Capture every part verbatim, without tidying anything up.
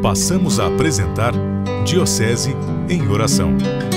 Passamos a apresentar Diocese em Oração.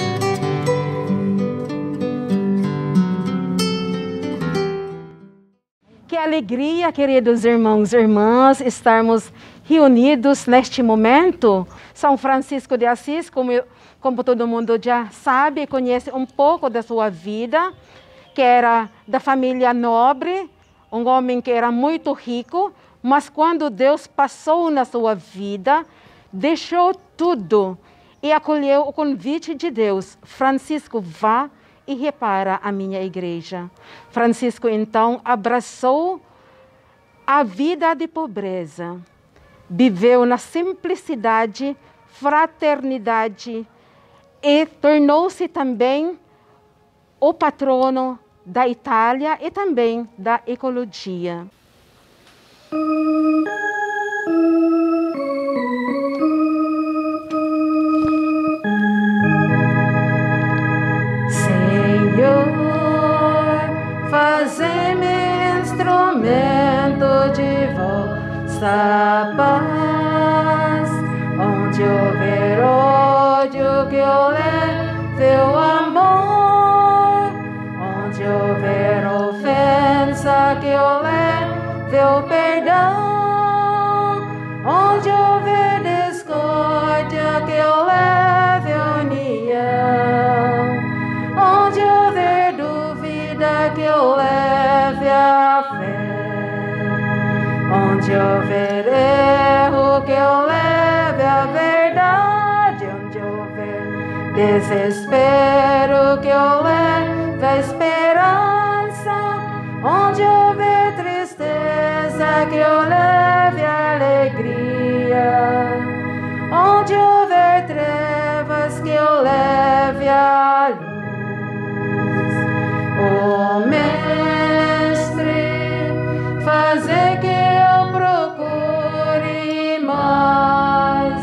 Que alegria, queridos irmãos e irmãs, estarmos reunidos neste momento. São Francisco de Assis, como, como todo mundo já sabe, conhece um pouco da sua vida, que era da família nobre, um homem que era muito rico, mas quando Deus passou na sua vida, deixou tudo e acolheu o convite de Deus. Francisco, vá e repara a minha igreja. Francisco, então, abraçou a vida de pobreza. Viveu na simplicidade, fraternidade e tornou-se também o patrono da Itália e também da ecologia. Fazei-me instrumento de vossa paz, onde houver ódio que eu leve o amor, onde houver ofensa que eu leve o perdão, onde houver discórdia que eu leve a união, onde houver dúvida que eu leve a fé, onde houver erro que eu leve a verdade, onde houver desespero que eu leve a esperança, onde houver tristeza que eu leve a alegria, onde houver trevas que eu leve a luz. Ó Mestre, fazer que eu procure mais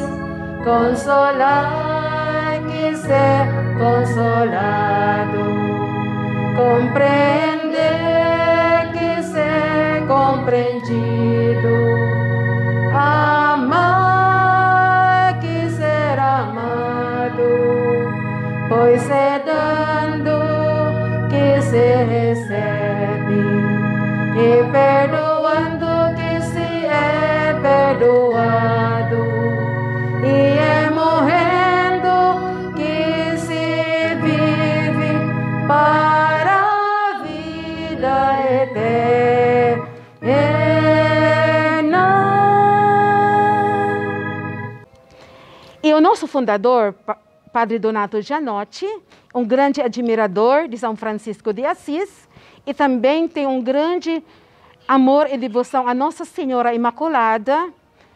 consolar que ser consolado, compreender que ser compreendido, amar que ser amado, pois é dando que se recebe, e perdoando que se é perdoado, e é morrendo que se vive para a vida eterna. E o nosso fundador, Padre Donato Gianotti, um grande admirador de São Francisco de Assis, e também tem um grande amor e devoção à Nossa Senhora Imaculada,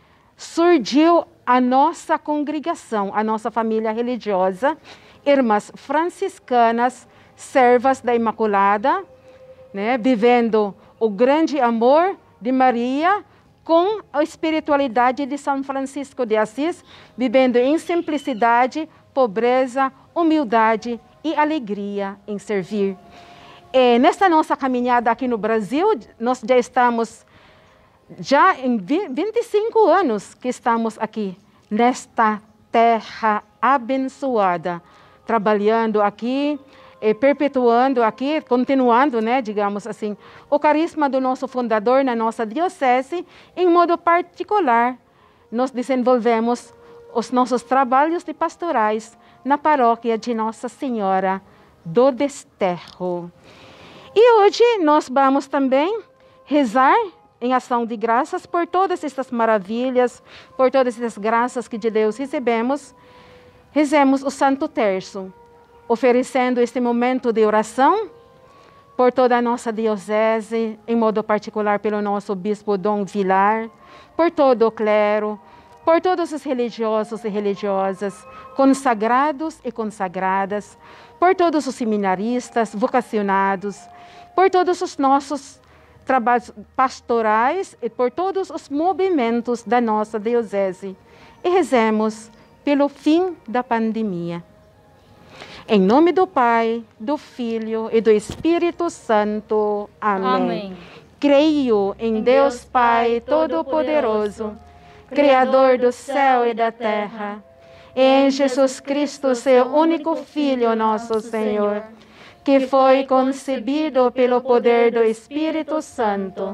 surgiu a nossa congregação, a nossa família religiosa, Irmãs Franciscanas, Servas da Imaculada, né, vivendo o grande amor de Maria com a espiritualidade de São Francisco de Assis, vivendo em simplicidade, pobreza, humildade e alegria em servir. E nesta nossa caminhada aqui no Brasil, nós já estamos já em vinte e cinco anos que estamos aqui nesta terra abençoada, trabalhando aqui, e perpetuando aqui, continuando, né, digamos assim, o carisma do nosso fundador na nossa diocese. Em modo particular, nós desenvolvemos os nossos trabalhos de pastorais na paróquia de Nossa Senhora do Desterro. E hoje nós vamos também rezar em ação de graças por todas estas maravilhas, por todas estas graças que de Deus recebemos. Rezemos o Santo Terço, oferecendo este momento de oração por toda a nossa diocese, em modo particular pelo nosso bispo Dom Vilar, por todo o clero, por todos os religiosos e religiosas, consagrados e consagradas, por todos os seminaristas, vocacionados, por todos os nossos trabalhos pastorais e por todos os movimentos da nossa diocese. E rezemos pelo fim da pandemia. Em nome do Pai, do Filho e do Espírito Santo. Amém. Amém. Creio em Em Deus Deus Pai Pai Todo-Poderoso, Criador do céu e da terra, e em Jesus Cristo, seu único Filho, nosso Senhor, que foi concebido pelo poder do Espírito Santo,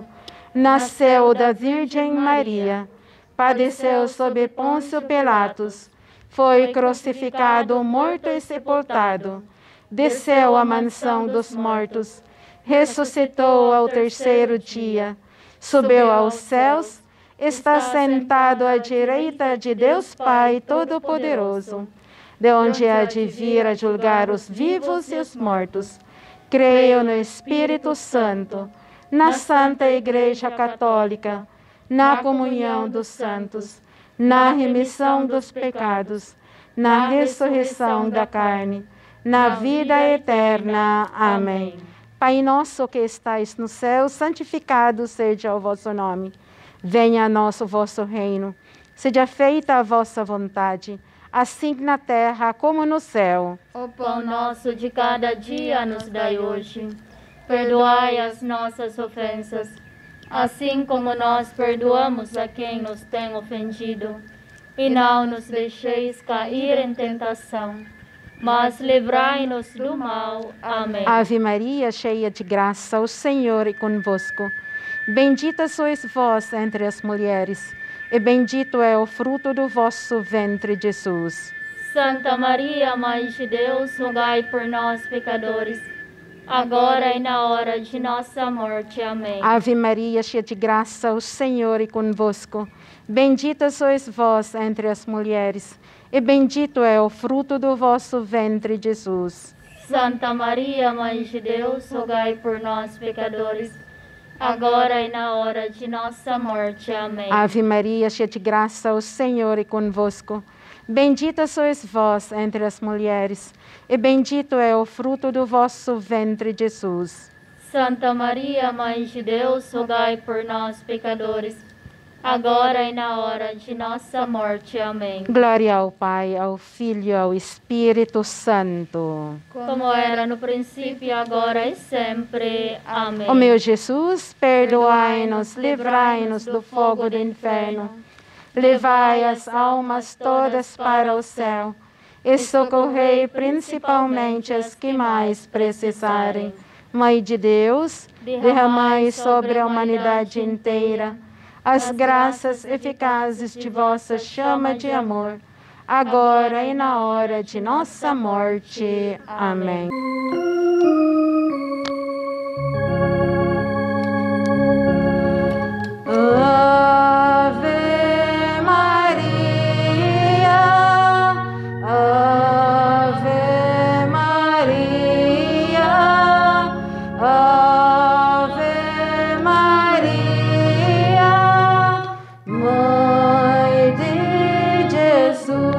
nasceu da Virgem Maria, padeceu sob Pôncio Pilatos, foi crucificado, morto e sepultado, desceu à mansão dos mortos, ressuscitou ao terceiro dia, subiu aos céus, está sentado à direita de Deus Pai Todo-Poderoso, de onde há de vir a julgar os vivos e os mortos. Creio no Espírito Santo, na Santa Igreja Católica, na comunhão dos santos, na remissão dos pecados, na ressurreição da carne, na vida eterna. Amém. Pai nosso que estais no céu, santificado seja o vosso nome. Venha a nós o vosso reino. Seja feita a vossa vontade, assim na terra como no céu. O pão nosso de cada dia nos dai hoje. Perdoai as nossas ofensas, assim como nós perdoamos a quem nos tem ofendido. E não nos deixeis cair em tentação, mas livrai-nos do mal. Amém. Ave Maria, cheia de graça, o Senhor é convosco. Bendita sois vós entre as mulheres, e bendito é o fruto do vosso ventre, Jesus. Santa Maria, Mãe de Deus, rogai por nós, pecadores, agora e na hora de nossa morte. Amém. Ave Maria, cheia de graça, o Senhor é convosco. Bendita sois vós entre as mulheres, e bendito é o fruto do vosso ventre, Jesus. Santa Maria, Mãe de Deus, rogai por nós, pecadores, agora e na hora de nossa morte. Amém. Ave Maria, cheia de graça, o Senhor é convosco. Bendita sois vós entre as mulheres, e bendito é o fruto do vosso ventre, Jesus. Santa Maria, Mãe de Deus, rogai por nós, pecadores, agora e na hora de nossa morte. Amém. Glória ao Pai, ao Filho e ao Espírito Santo. Como era no princípio, agora e sempre. Amém. Ó meu Jesus, perdoai-nos, livrai-nos do fogo do inferno, levai as almas todas para o céu e socorrei principalmente as que mais precisarem. Mãe de Deus, derramai sobre a humanidade inteira as graças eficazes de vossa chama de amor, agora e na hora de nossa morte. Amém. Ave Maria, Ave Maria, Ave Maria, Mãe de Jesus.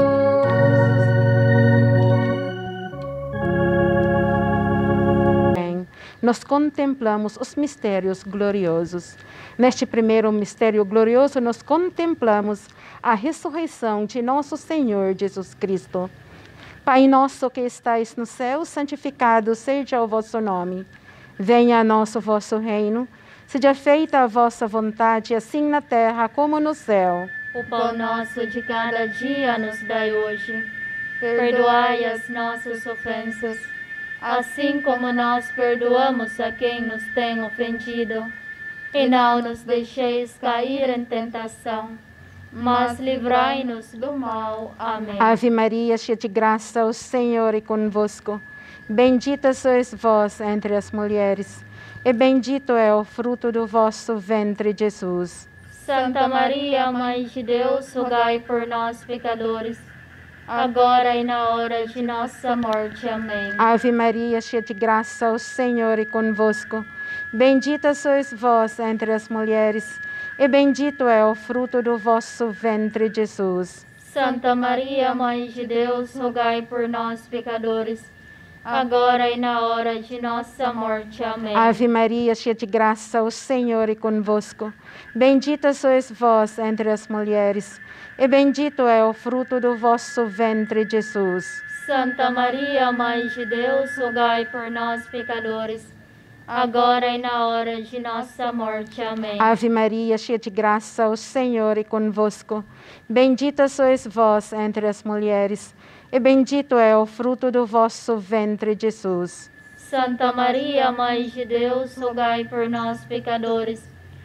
Nós contemplamos os mistérios gloriosos. Neste primeiro mistério glorioso, nós contemplamos a ressurreição de nosso Senhor Jesus Cristo. Pai nosso que estais no céu, santificado seja o vosso nome. Venha a nós o vosso reino. Seja feita a vossa vontade, assim na terra como no céu. O pão nosso de cada dia nos dai hoje. Perdoai as nossas ofensas, assim como nós perdoamos a quem nos tem ofendido. E não nos deixeis cair em tentação, mas livrai-nos do mal. Amém. Ave Maria, cheia de graça, o Senhor é convosco. Bendita sois vós entre as mulheres, e bendito é o fruto do vosso ventre, Jesus. Santa Maria, Mãe de Deus, rogai por nós, pecadores, agora e na hora de nossa morte. Amém. Ave Maria, cheia de graça, o Senhor é convosco. Bendita sois vós entre as mulheres, e bendito é o fruto do vosso ventre, Jesus. Santa Maria, Mãe de Deus, rogai por nós, pecadores, agora e na hora de nossa morte. Amém. Ave Maria, cheia de graça, o Senhor é convosco. Bendita sois vós entre as mulheres, e bendito é o fruto do vosso ventre, Jesus. Santa Maria, Mãe de Deus, rogai por nós, pecadores, agora e na hora de nossa morte. Amém. Ave Maria, cheia de graça, o Senhor é convosco. Bendita sois vós entre as mulheres, e bendito é o fruto do vosso ventre, Jesus. Santa Maria, Mãe de Deus, rogai por nós, pecadores,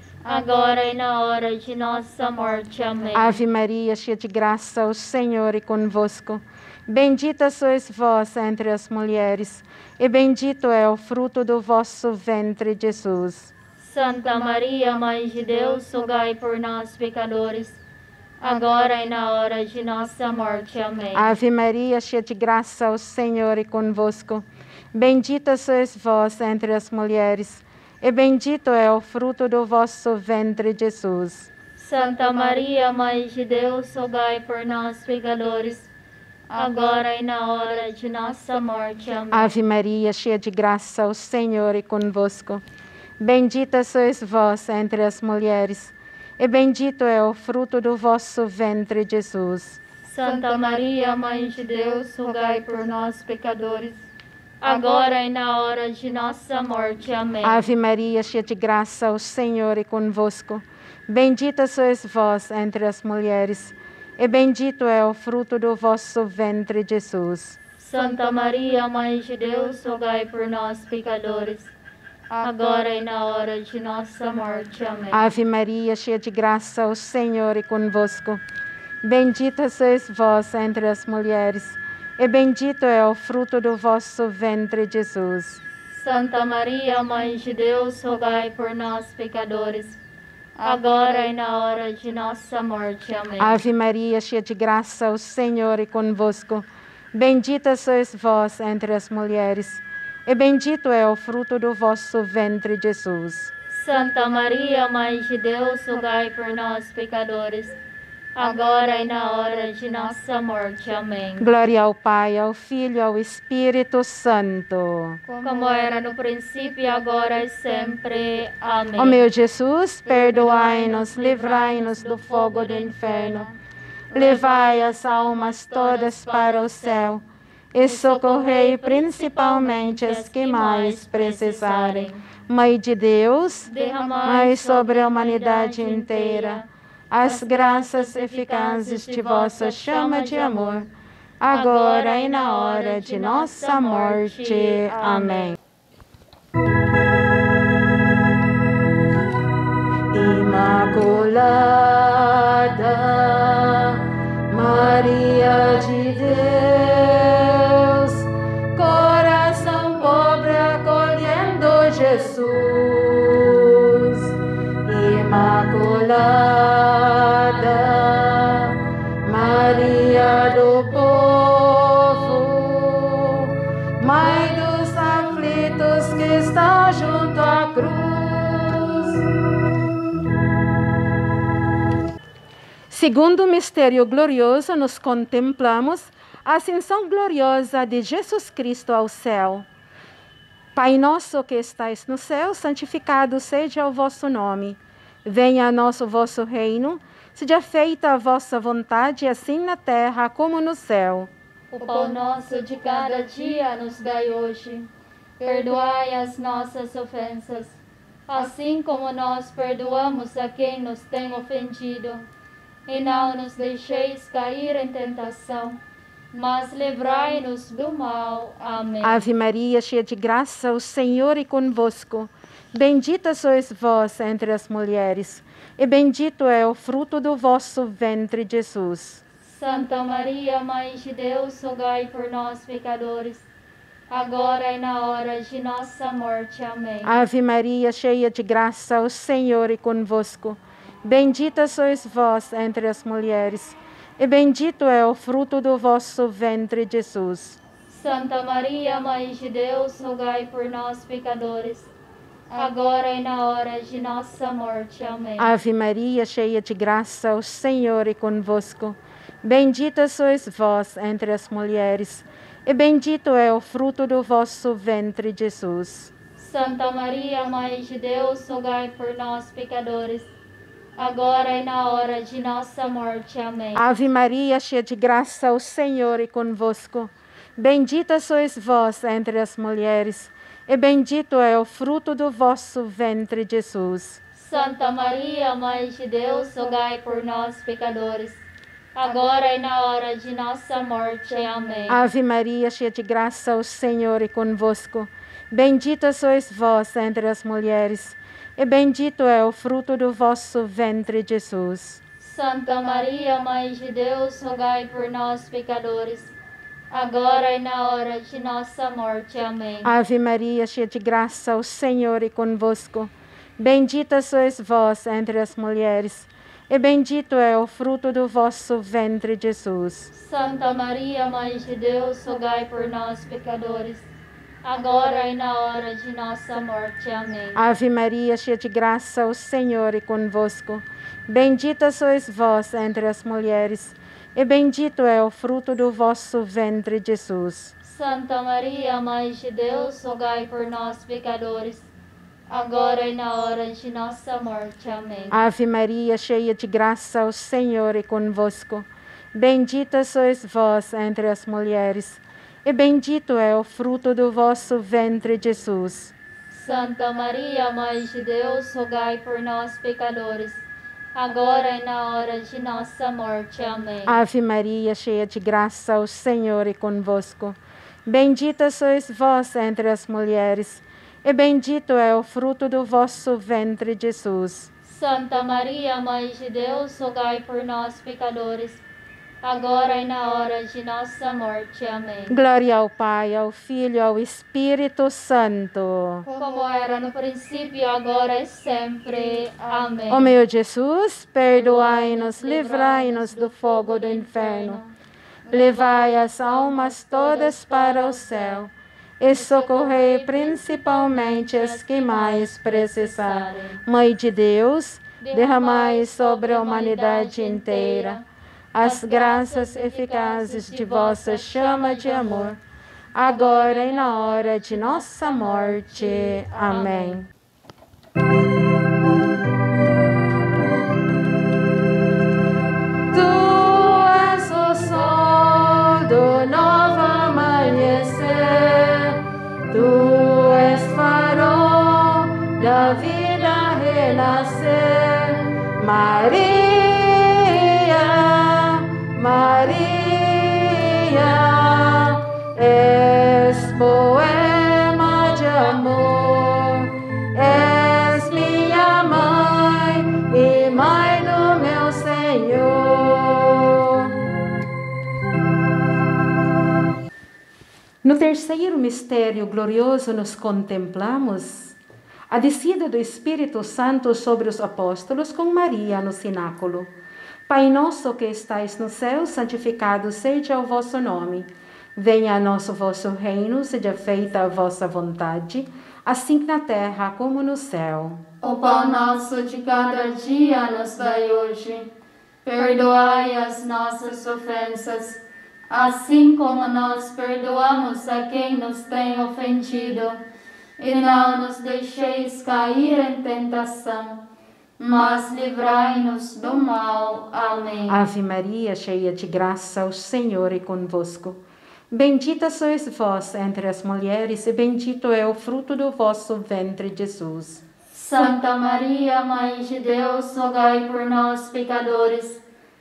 agora e na hora de nossa morte. Amém. Ave Maria, cheia de graça, o Senhor é convosco. Bendita sois vós entre as mulheres, e bendito é o fruto do vosso ventre, Jesus. Santa Maria, Mãe de Deus, rogai por nós, pecadores, agora e na hora de nossa morte. Amém. Ave Maria, cheia de graça, o Senhor é convosco. Bendita sois vós entre as mulheres, e bendito é o fruto do vosso ventre, Jesus. Santa Maria, Mãe de Deus, rogai por nós, pecadores, agora e na hora de nossa morte. Amém. Ave Maria, cheia de graça, o Senhor é convosco. Bendita sois vós entre as mulheres, e bendito é o fruto do vosso ventre, Jesus. Santa Maria, Mãe de Deus, rogai por nós, pecadores, agora e na hora de nossa morte. Amém. Ave Maria, cheia de graça, o Senhor é convosco. Bendita sois vós entre as mulheres, e bendito é o fruto do vosso ventre, Jesus. Santa Maria, Mãe de Deus, rogai por nós, pecadores, agora e na hora de nossa morte. Amém. Ave Maria, cheia de graça, o Senhor é convosco. Bendita sois vós entre as mulheres, e bendito é o fruto do vosso ventre, Jesus. Santa Maria, Mãe de Deus, rogai por nós, pecadores, agora e na hora de nossa morte. Amém. Ave Maria, cheia de graça, o Senhor é convosco. Bendita sois vós entre as mulheres, e bendito é o fruto do vosso ventre, Jesus. Santa Maria, Mãe de Deus, rogai por nós, pecadores, agora e na hora de nossa morte. Amém. Glória ao Pai, ao Filho e ao Espírito Santo. Como era no princípio, e agora e sempre. Amém. Ó meu Jesus, perdoai-nos, livrai-nos do fogo do inferno, levai as almas todas para o céu e socorrei principalmente as que mais precisarem. Mãe de Deus, derramai sobre a humanidade inteira as graças eficazes de vossa chama de amor, agora e na hora de nossa morte. Amém. Imaculada Maria de Deus, coração pobre acolhendo Jesus. Imaculada Maria do povo, Mãe dos aflitos que estão junto à cruz. Segundo o mistério glorioso, nos contemplamos a ascensão gloriosa de Jesus Cristo ao céu. Pai nosso que estais no céu, santificado seja o vosso nome. Venha a nós o vosso reino, seja feita a vossa vontade, assim na terra como no céu. O pão nosso de cada dia nos dai hoje. Perdoai as nossas ofensas, assim como nós perdoamos a quem nos tem ofendido. E não nos deixeis cair em tentação, mas livrai-nos do mal. Amém. Ave Maria, cheia de graça, o Senhor é convosco. Bendita sois vós entre as mulheres, e bendito é o fruto do vosso ventre, Jesus. Santa Maria, Mãe de Deus, rogai por nós, pecadores, agora e na hora de nossa morte. Amém. Ave Maria, cheia de graça, o Senhor é convosco. Bendita sois vós entre as mulheres, e bendito é o fruto do vosso ventre, Jesus. Santa Maria, Mãe de Deus, rogai por nós, pecadores, agora e na hora de nossa morte. Amém. Ave Maria, cheia de graça, o Senhor é convosco. Bendita sois vós entre as mulheres, e bendito é o fruto do vosso ventre, Jesus. Santa Maria, Mãe de Deus, rogai por nós, pecadores, agora e na hora de nossa morte. Amém. Ave Maria, cheia de graça, o Senhor é convosco. Bendita sois vós entre as mulheres, e bendito é o fruto do vosso ventre, Jesus. Santa Maria, Mãe de Deus, rogai por nós, pecadores, agora e na hora de nossa morte. Amém. Ave Maria, cheia de graça, o Senhor é convosco. Bendita sois vós entre as mulheres, e bendito é o fruto do vosso ventre, Jesus. Santa Maria, Mãe de Deus, rogai por nós, pecadores, agora e na hora de nossa morte. Amém. Ave Maria, cheia de graça, o Senhor é convosco. Bendita sois vós entre as mulheres, e bendito é o fruto do vosso ventre, Jesus. Santa Maria, Mãe de Deus, rogai por nós, pecadores, agora e na hora de nossa morte. Amém. Ave Maria, cheia de graça, o Senhor é convosco. Bendita sois vós entre as mulheres, e bendito é o fruto do vosso ventre, Jesus. Santa Maria, Mãe de Deus, rogai por nós, pecadores, agora e na hora de nossa morte. Amém. Ave Maria, cheia de graça, o Senhor é convosco. Bendita sois vós entre as mulheres, e bendito é o fruto do vosso ventre, Jesus. Santa Maria, Mãe de Deus, rogai por nós, pecadores, agora e na hora de nossa morte. Amém. Ave Maria, cheia de graça, o Senhor é convosco. Bendita sois vós entre as mulheres, e bendito é o fruto do vosso ventre, Jesus. Santa Maria, Mãe de Deus, rogai por nós, pecadores, agora e na hora de nossa morte. Amém. Glória ao Pai, ao Filho e ao Espírito Santo. Como era no princípio, agora e sempre. Amém. Ó meu Jesus, perdoai-nos, livrai-nos do fogo do inferno. Levai as almas todas para o céu e socorrei principalmente as que mais precisarem. Mãe de Deus, derramai sobre a humanidade inteira as graças eficazes de vossa chama de amor, agora e na hora de nossa morte. Amém. Tu és o sol do novo amanhecer, tu és farol da vida renascer, Maria. Maria, és poema de amor, és minha mãe e mãe do meu Senhor. No terceiro mistério glorioso nos contemplamos a descida do Espírito Santo sobre os apóstolos com Maria no cenáculo. Pai nosso que estais no céu, santificado seja o vosso nome. Venha a nós o vosso reino, seja feita a vossa vontade, assim na terra como no céu. O pão nosso de cada dia nos dai hoje. Perdoai as nossas ofensas, assim como nós perdoamos a quem nos tem ofendido. E não nos deixeis cair em tentação, mas livrai-nos do mal. Amém. Ave Maria, cheia de graça, o Senhor é convosco. Bendita sois vós entre as mulheres, e bendito é o fruto do vosso ventre, Jesus. Santa Maria, Mãe de Deus, rogai por nós, pecadores,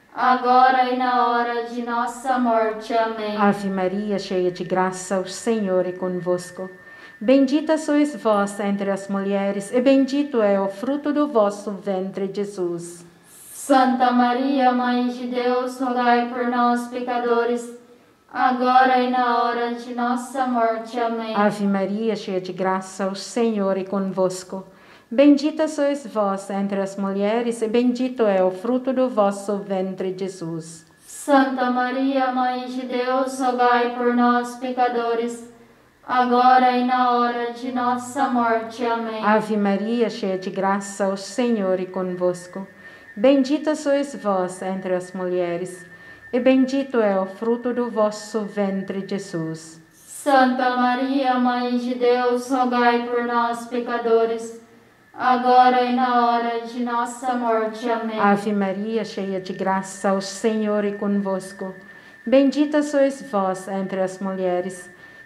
agora e na hora de nossa morte. Amém. Ave Maria, cheia de graça, o Senhor é convosco. Bendita sois vós entre as mulheres, e bendito é o fruto do vosso ventre, Jesus. Santa Maria, Mãe de Deus, rogai por nós, pecadores, agora e na hora de nossa morte. Amém. Ave Maria, cheia de graça, o Senhor é convosco. Bendita sois vós entre as mulheres, e bendito é o fruto do vosso ventre, Jesus. Santa Maria, Mãe de Deus, rogai por nós, pecadores, agora e na hora de nossa morte. Amém. Ave Maria, cheia de graça, o Senhor é convosco. Bendita sois vós entre as mulheres, e bendito é o fruto do vosso ventre, Jesus. Santa Maria, Mãe de Deus, rogai por nós, pecadores, agora e na hora de nossa morte. Amém. Ave Maria, cheia de graça, o Senhor é convosco. Bendita sois vós entre as mulheres,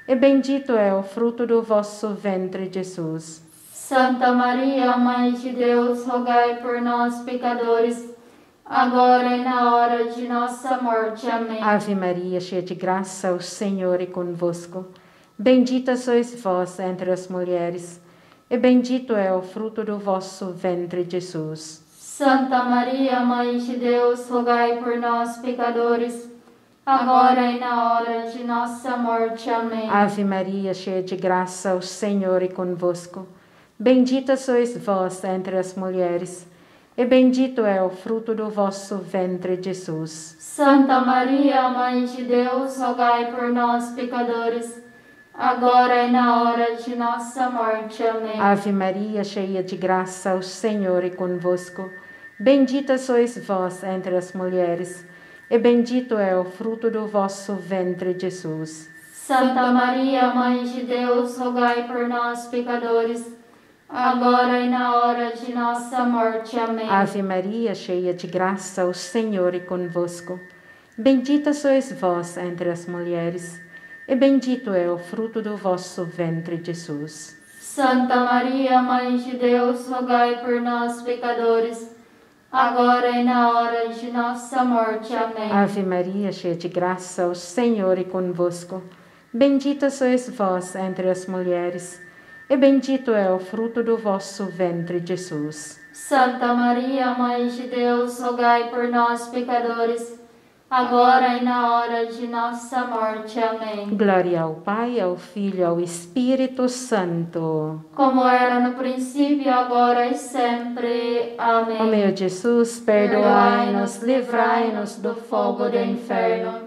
e bendito é o fruto do vosso ventre, Jesus. Santa Maria, Mãe de Deus, rogai por nós, pecadores, agora e na hora de nossa morte. Amém. Ave Maria, cheia de graça, o Senhor é convosco. Bendita sois vós entre as mulheres, e bendito é o fruto do vosso ventre, Jesus. Santa Maria, Mãe de Deus, rogai por nós, pecadores, agora e na hora de nossa morte. Amém. Ave Maria, cheia de graça, o Senhor é convosco. Bendita sois vós entre as mulheres, e bendito é o fruto do vosso ventre, Jesus. Santa Maria, Mãe de Deus, rogai por nós, pecadores, agora e na hora de nossa morte. Amém. Ave Maria, cheia de graça, o Senhor é convosco. Bendita sois vós entre as mulheres, e bendito é o fruto do vosso ventre, Jesus. Santa Maria, Mãe de Deus, rogai por nós, pecadores, agora e na hora de nossa morte. Amém. Ave Maria, cheia de graça, o Senhor é convosco. Bendita sois vós entre as mulheres, e bendito é o fruto do vosso ventre, Jesus. Santa Maria, Mãe de Deus, rogai por nós, pecadores, agora e na hora de nossa morte. Amém. Ave Maria, cheia de graça, o Senhor é convosco. Bendita sois vós entre as mulheres, e bendito é o fruto do vosso ventre, Jesus. Santa Maria, Mãe de Deus, rogai por nós, pecadores, agora e na hora de nossa morte. Amém. Glória ao Pai, ao Filho e ao Espírito Santo. Como era no princípio, agora e sempre. Amém. Ó meu Jesus, perdoai-nos, livrai-nos do fogo do inferno.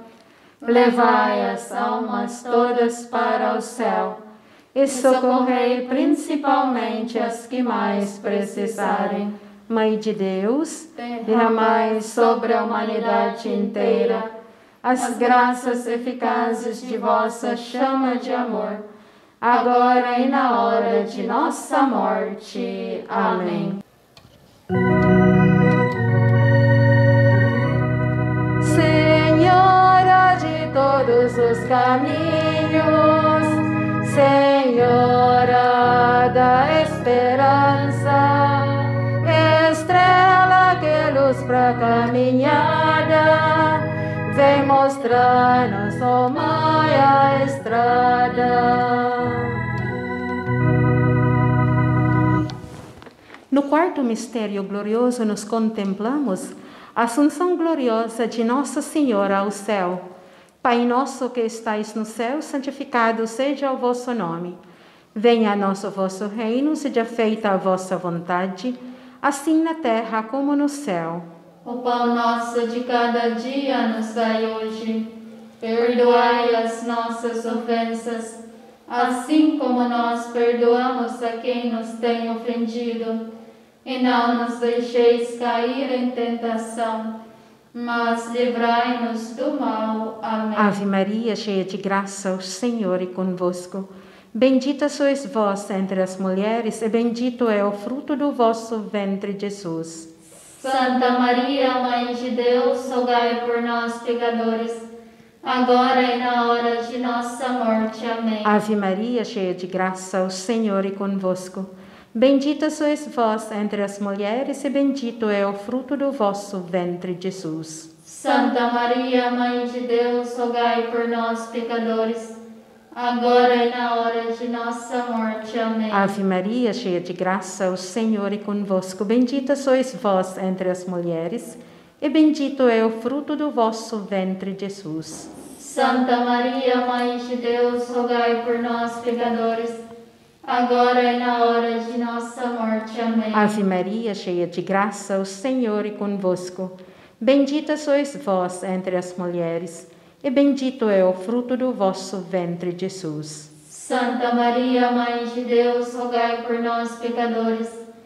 Levai as almas todas para o céu e socorrei principalmente as que mais precisarem. Mãe de Deus, derramai sobre a humanidade inteira as graças eficazes de vossa chama de amor, agora e na hora de nossa morte. Amém. Senhora de todos os caminhos, Senhora da esperança, estrela que luz pra caminhada, vem mostrar-nos, ó Mãe, a estrada. No quarto mistério glorioso nos contemplamos a Assunção gloriosa de Nossa Senhora ao céu. Pai nosso que estais no céu, santificado seja o vosso nome. Venha a nós o vosso reino, seja feita a vossa vontade, assim na terra como no céu. O pão nosso de cada dia nos dai hoje. Perdoai as nossas ofensas, assim como nós perdoamos a quem nos tem ofendido. E não nos deixeis cair em tentação, mas livrai-nos do mal. Amém. Ave Maria, cheia de graça, o Senhor é convosco. Bendita sois vós entre as mulheres, e bendito é o fruto do vosso ventre, Jesus. Santa Maria, Mãe de Deus, rogai por nós, pecadores, agora e na hora de nossa morte. Amém. Ave Maria, cheia de graça, o Senhor é convosco. Bendita sois vós entre as mulheres, e bendito é o fruto do vosso ventre, Jesus. Santa Maria, Mãe de Deus, rogai por nós, pecadores, agora e na hora de nossa morte. Amém. Ave Maria, cheia de graça, o Senhor é convosco. Bendita sois vós entre as mulheres, e bendito é o fruto do vosso ventre, Jesus. Santa Maria, Mãe de Deus, rogai por nós, pecadores, agora e na hora de nossa morte. Amém. Ave Maria, cheia de graça, o Senhor é convosco. Bendita sois vós entre as mulheres, e bendito é o fruto do vosso ventre, Jesus. Santa Maria, Mãe de Deus, rogai por nós, pecadores,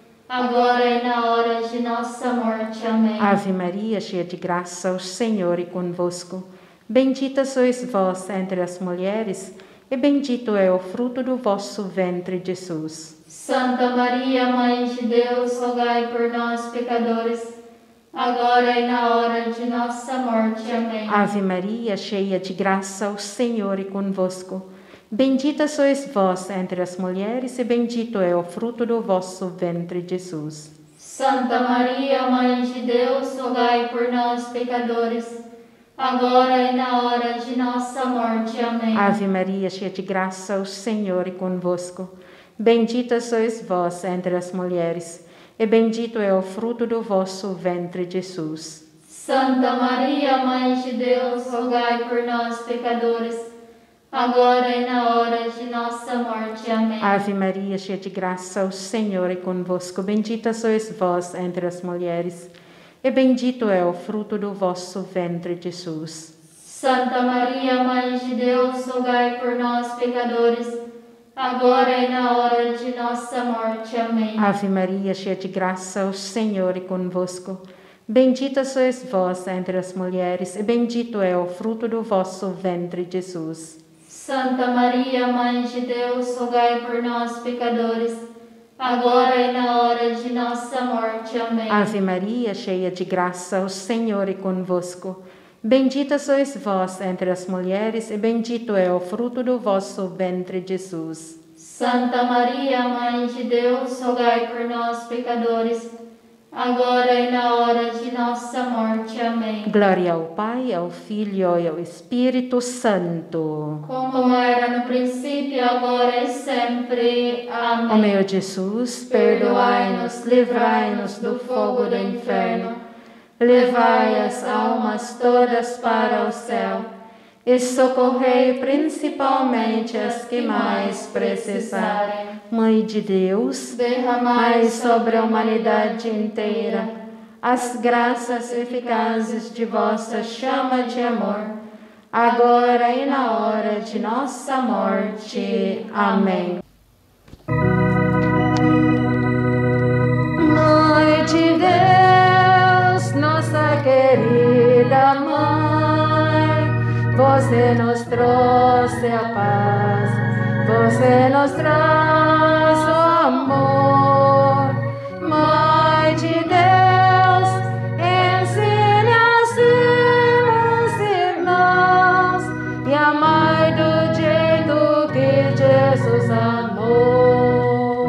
agora e na hora de nossa morte. Amém. Ave Maria, cheia de graça, o Senhor é convosco. Bendita sois vós entre as mulheres, e bendito é o fruto do vosso ventre, Jesus. Santa Maria, Mãe de Deus, rogai por nós, pecadores, agora e na hora de nossa morte. Amém. Ave Maria, cheia de graça, o Senhor é convosco. Bendita sois vós entre as mulheres, e bendito é o fruto do vosso ventre, Jesus. Santa Maria, Mãe de Deus, rogai por nós, pecadores, agora e na hora de nossa morte. Amém. Ave Maria, cheia de graça, o Senhor é convosco. Bendita sois vós entre as mulheres, e bendito é o fruto do vosso ventre, Jesus. Santa Maria, Mãe de Deus, rogai por nós, pecadores, agora e na hora de nossa morte. Amém. Ave Maria, cheia de graça, o Senhor é convosco. Bendita sois vós entre as mulheres, e bendito é o fruto do vosso ventre, Jesus. Santa Maria, Mãe de Deus, rogai por nós, pecadores, agora e na hora de nossa morte. Amém. Ave Maria, cheia de graça, o Senhor é convosco. Bendita sois vós entre as mulheres, e bendito é o fruto do vosso ventre, Jesus. Santa Maria, Mãe de Deus, rogai por nós, pecadores, agora e na hora de nossa morte. Amém. Ave Maria, cheia de graça, o Senhor é convosco. Bendita sois vós entre as mulheres, e bendito é o fruto do vosso ventre, Jesus. Santa Maria, Mãe de Deus, rogai por nós, pecadores, agora e na hora de nossa morte. Amém. Glória ao Pai, ao Filho e ao Espírito Santo. Como era no princípio, agora e sempre. Amém. Ó meu Jesus, perdoai-nos, livrai-nos do fogo do inferno, levai as almas todas para o céu e socorrei principalmente as que mais precisarem. Mãe de Deus, derramai sobre a humanidade inteira as graças eficazes de vossa chama de amor, agora e na hora de nossa morte. Amém. Mãe de Deus, nossa querida Mãe, você nos trouxe a paz, você nos traz o amor. Mãe de Deus, ensine assim os irmãos e amai do jeito que Jesus amou.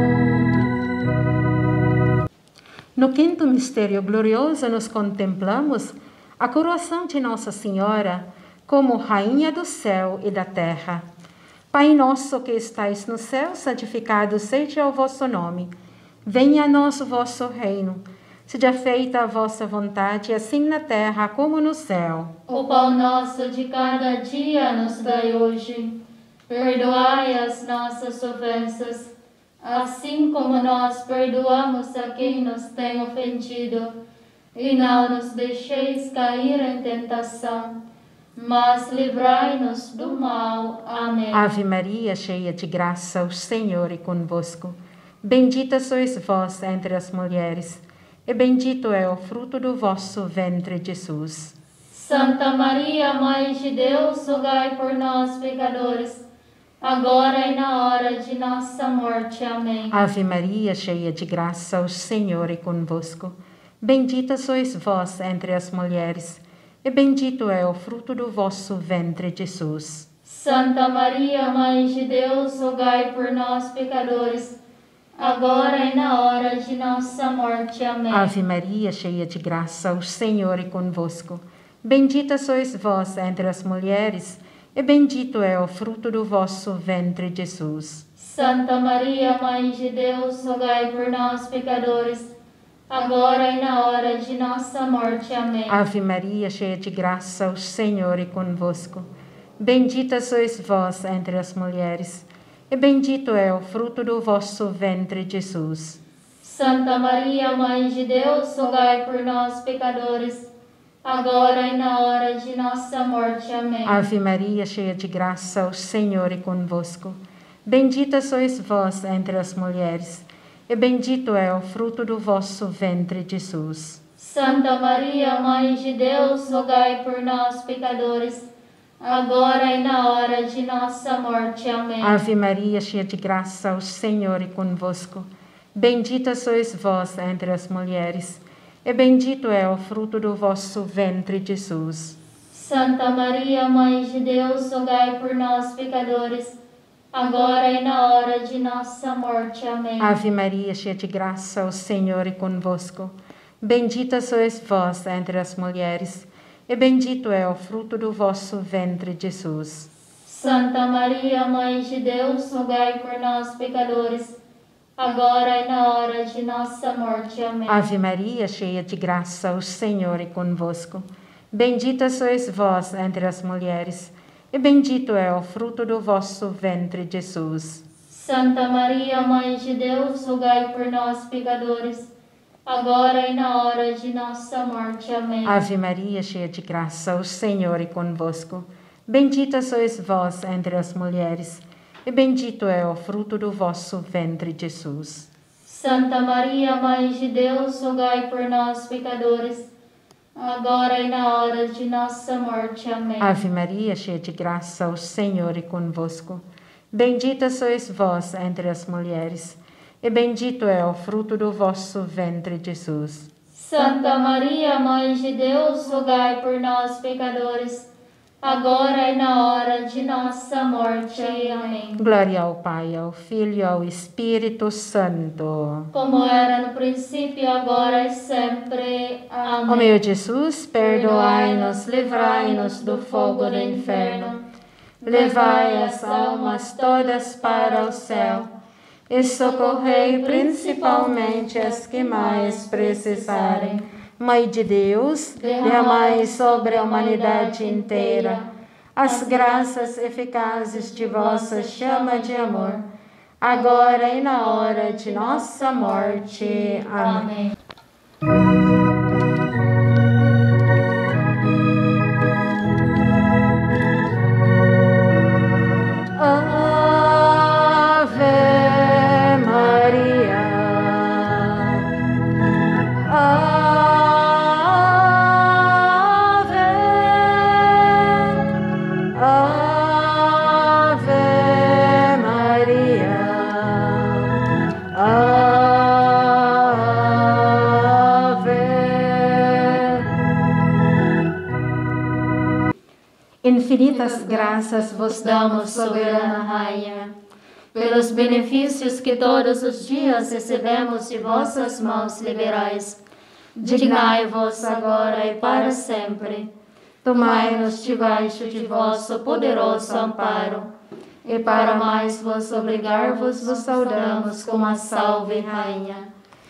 No quinto mistério glorioso, nós contemplamos a coroação de Nossa Senhora como Rainha do céu e da terra. Pai nosso que estais no céu, santificado seja o vosso nome. Venha a nós o vosso reino. Seja feita a vossa vontade, assim na terra como no céu. O pão nosso de cada dia nos dai hoje. Perdoai as nossas ofensas, assim como nós perdoamos a quem nos tem ofendido. E não nos deixeis cair em tentação, mas livrai-nos do mal. Amém. Ave Maria, cheia de graça, o Senhor é convosco. Bendita sois vós entre as mulheres, e bendito é o fruto do vosso ventre, Jesus. Santa Maria, Mãe de Deus, rogai por nós, pecadores, agora e na hora de nossa morte. Amém. Ave Maria, cheia de graça, o Senhor é convosco. Bendita sois vós entre as mulheres, e bendito é o fruto do vosso ventre, Jesus. Santa Maria, Mãe de Deus, rogai por nós, pecadores, agora e na hora de nossa morte. Amém. Ave Maria, cheia de graça, o Senhor é convosco. Bendita sois vós entre as mulheres, e bendito é o fruto do vosso ventre, Jesus. Santa Maria, Mãe de Deus, rogai por nós, pecadores, agora e na hora de nossa morte. Amém. Ave Maria, cheia de graça, o Senhor é convosco. Bendita sois vós entre as mulheres, e bendito é o fruto do vosso ventre, Jesus. Santa Maria, Mãe de Deus, rogai por nós, pecadores, agora e na hora de nossa morte. Amém. Ave Maria, cheia de graça, o Senhor é convosco. Bendita sois vós entre as mulheres, e bendito é o fruto do vosso ventre, Jesus. Santa Maria, Mãe de Deus, rogai por nós, pecadores, agora e na hora de nossa morte. Amém. Ave Maria, cheia de graça, o Senhor é convosco. Bendita sois vós entre as mulheres, e bendito é o fruto do vosso ventre, Jesus. Santa Maria, Mãe de Deus, rogai por nós, pecadores, agora e na hora de nossa morte. Amém. Ave Maria, cheia de graça, o Senhor é convosco. Bendita sois vós entre as mulheres, e bendito é o fruto do vosso ventre, Jesus. Santa Maria, Mãe de Deus, rogai por nós, pecadores, agora e na hora de nossa morte. Amém. Ave Maria, cheia de graça, o Senhor é convosco. Bendita sois vós entre as mulheres, e bendito é o fruto do vosso ventre, Jesus. Santa Maria, Mãe de Deus, rogai por nós, pecadores, agora e na hora de nossa morte. Amém. Ave Maria, cheia de graça, o Senhor é convosco. Bendita sois vós entre as mulheres, e bendito é o fruto do vosso ventre, Jesus. Santa Maria, Mãe de Deus, rogai por nós, pecadores, agora e na hora de nossa morte. Amém. Ave Maria, cheia de graça, o Senhor é convosco. Bendita sois vós entre as mulheres, e bendito é o fruto do vosso ventre, Jesus. Santa Maria, Mãe de Deus, rogai por nós, pecadores, agora e na hora de nossa morte. Amém. Glória ao Pai, ao Filho e ao Espírito Santo. Como era no princípio, agora e sempre. Amém. Ó meu Jesus, perdoai-nos, livrai-nos do fogo do inferno. Levai as almas todas para o céu e socorrei principalmente as que mais precisarem. Mãe de Deus, derramai sobre a humanidade inteira as graças eficazes de vossa chama de amor, agora e na hora de nossa morte. Amém. Infinitas graças vos damos, soberana Rainha, pelos benefícios que todos os dias recebemos de vossas mãos liberais. Dignai-vos agora e para sempre. Tomai-nos debaixo de vosso poderoso amparo, e para mais vos obrigar-vos, vos saudamos com a Salve Rainha.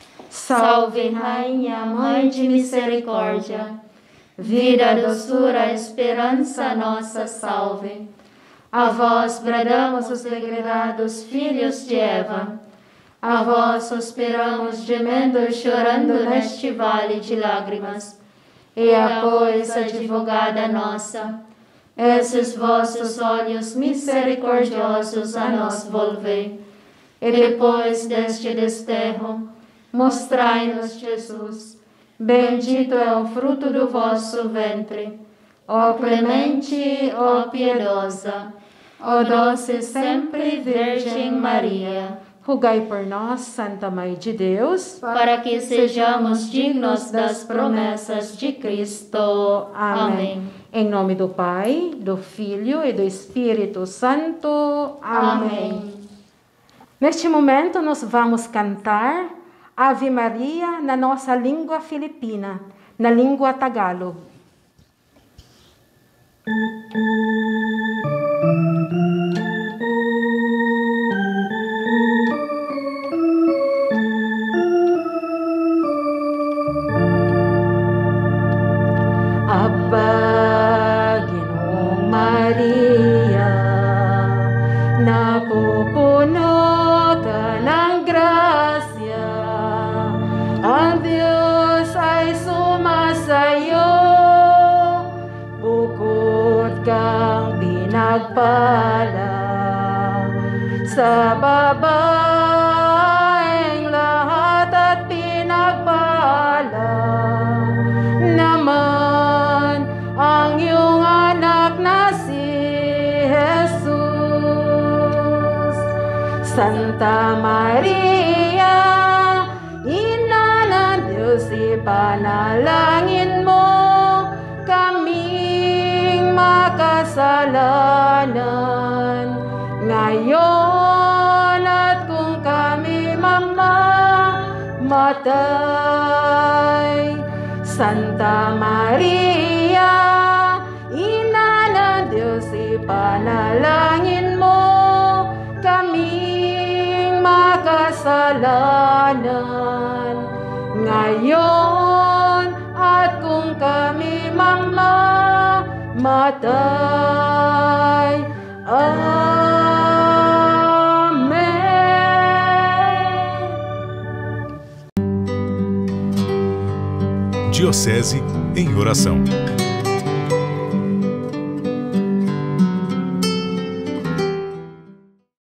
Salve Rainha, Mãe de Misericórdia, vida, doçura, esperança nossa, salve. A vós bradamos os degredados filhos de Eva, a vós suspiramos gemendo e chorando neste vale de lágrimas. E a pois, advogada nossa, esses vossos olhos misericordiosos a nós volvei, e depois deste desterro, mostrai-nos Jesus. Bendito é o fruto do vosso ventre, ó clemente, ó piedosa, ó doce sempre Virgem Maria. Rogai por nós, Santa Mãe de Deus, para que sejamos dignos das promessas de Cristo. Amém. Em nome do Pai, do Filho e do Espírito Santo. Amém. Neste momento nós vamos cantar Ave Maria na nossa língua filipina, na língua Tagalog. Aba, Ginoong Maria, napupuno ka ng grasya, ang Diyos ay sumasayo, bukod kang pinagpala, sa babaeng lahat at pinagpala, naman ang iyong anak na si Jesus. Santa Maria, Ina ng Diyos, ipanalangin mo kaming makasalanan, ngayon at kung kami mamamatay. Santa Maria, Ina ng Diyos, ipanalangin mo kaming makasalanan, ngayon at kung kami mamamatay. Amen. Diocese em Oração.